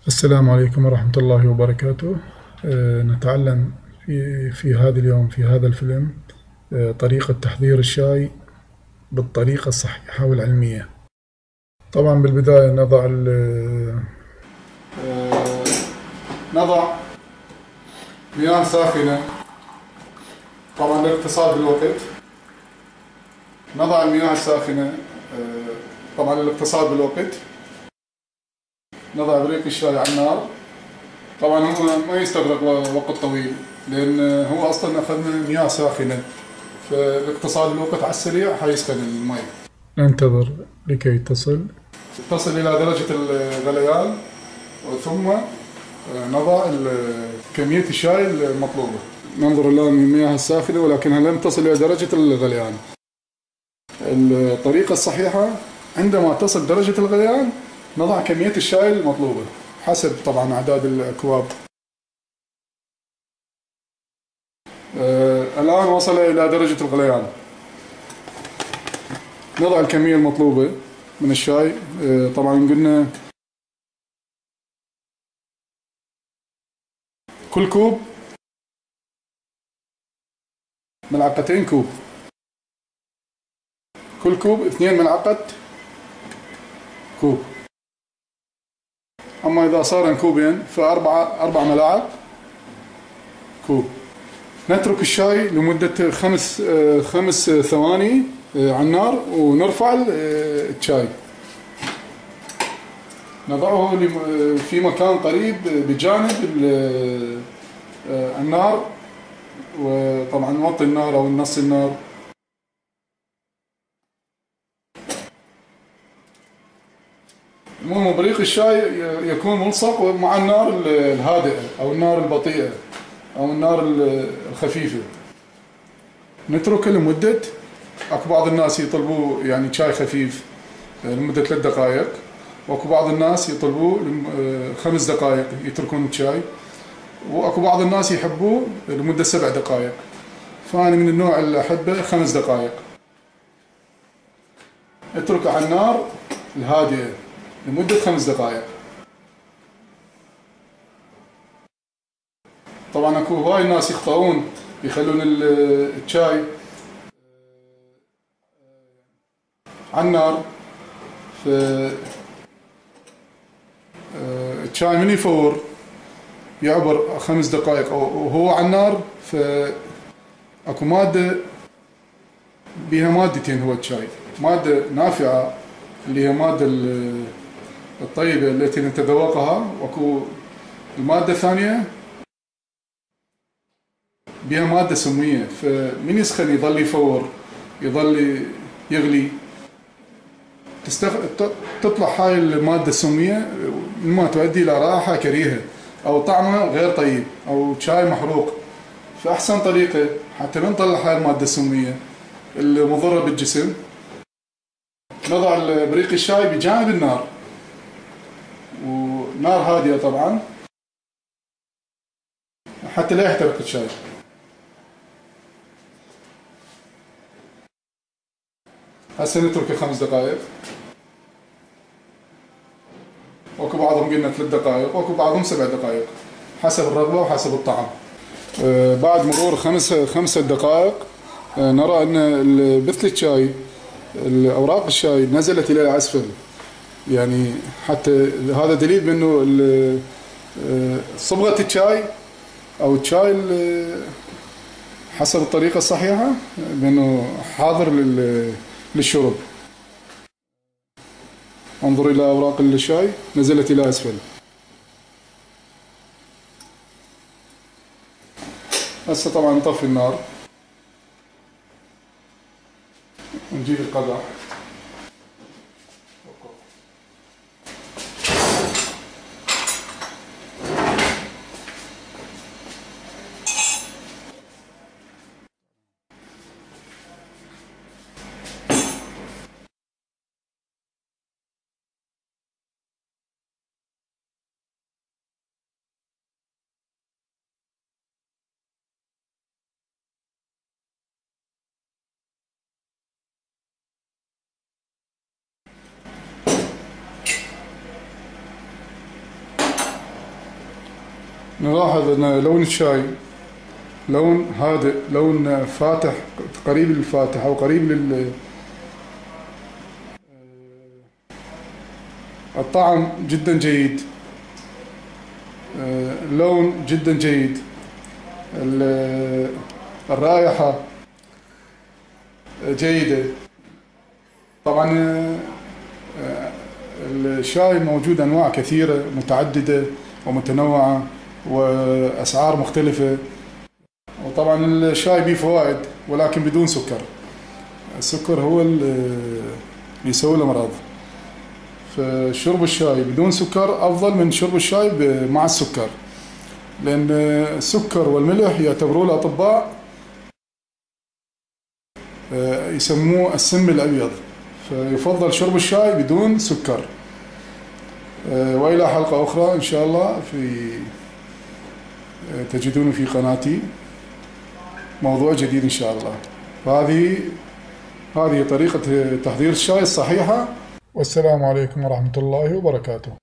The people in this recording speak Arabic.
السلام عليكم ورحمة الله وبركاته. نتعلم في هذا اليوم في هذا الفيلم طريقة تحضير الشاي بالطريقة الصحيحة والعلمية. طبعا بالبداية آه، نضع مياه ساخنة، طبعا للاقتصاد بالوقت. نضع المياه الساخنة طبعا للاقتصاد بالوقت. نضع بريق الشاي على النار. طبعا هو ما يستغرق وقت طويل، لأن هو أصلا أخذنا مياه ساخنة، فالاقتصاد الوقت على السريع حيسخن المي. ننتظر لكي تصل إلى درجة الغليان، ثم نضع كمية الشاي المطلوبة. ننظر الآن المياه الساخنة ولكنها لم تصل إلى درجة الغليان. الطريقة الصحيحة عندما تصل درجة الغليان نضع كمية الشاي المطلوبة حسب طبعا أعداد الأكواب. الآن وصل إلى درجة الغليان. نضع الكمية المطلوبة من الشاي. طبعا قلنا كل كوب ملعقتين كوب. كل كوب 2 ملعقة كوب. أما إذا صار كوبين فأربع ملاعق كوب. نترك الشاي لمدة خمس ثواني على النار ونرفع الشاي. نضعه في مكان قريب بجانب النار، وطبعا نوطي النار أو نص النار. المهم بريق الشاي يكون ملصق مع النار الهادئة أو النار البطيئة أو النار الخفيفة. نتركه لمدة، اكو بعض الناس يطلبوه يعني شاي خفيف لمدة 3 دقائق، واكو بعض الناس يطلبوه 5 دقائق يتركون الشاي، واكو بعض الناس يحبوه لمدة 7 دقائق. فأنا من النوع اللي أحبه 5 دقائق. اتركه على النار الهادئة لمدة 5 دقائق. طبعا اكو هواي ناس يخطئون، يخلون الشاي على النار، الشاي من يفور يعبر 5 دقائق وهو على النار، فاكو مادة بها مادتين هو الشاي، مادة نافعة اللي هي مادة الطيبة التي نتذوقها، واكو المادة الثانية بها مادة سمية، فمن يسخن يظل يفور يظل يغلي تطلع هاي المادة السمية مما تؤدي إلى رائحة كريهة أو طعمه غير طيب أو شاي محروق. فأحسن طريقة حتى لا نطلع هاي المادة السمية المضرة بالجسم، نضع بريق الشاي بجانب النار، ونار هادئة طبعا حتى لا يحترق الشاي. هسه نتركه 5 دقائق. واكو بعضهم قلنا 3 دقائق، واكو بعضهم 7 دقائق حسب الرغبة وحسب الطعم. بعد مرور 5 دقائق نرى أن بثل الشاي أوراق الشاي نزلت إلى الأسفل، يعني حتى هذا دليل بأنه صبغة الشاي أو الشاي حسب الطريقة الصحيحة بأنه حاضر للشرب. انظر إلى أوراق الشاي نزلت إلى أسفل. هسه طبعا نطفي النار ونجيب القدح. نلاحظ أن لون الشاي لون هادئ، لون فاتح، قريب للفاتح أو قريب الطعم جدا جيد، اللون جدا جيد، الرائحة جيدة. طبعا الشاي موجود أنواع كثيرة متعددة ومتنوعة وأسعار مختلفة، وطبعا الشاي به فوائد ولكن بدون سكر. السكر هو اللي يسوي الأمراض، فشرب الشاي بدون سكر أفضل من شرب الشاي مع السكر، لأن السكر والملح يعتبروه الأطباء يسموه السم الأبيض، فيفضل شرب الشاي بدون سكر. وإلى حلقة أخرى إن شاء الله تجدون في قناتي موضوع جديد إن شاء الله. هذه طريقة تحضير الشاي الصحيحة. والسلام عليكم ورحمة الله وبركاته.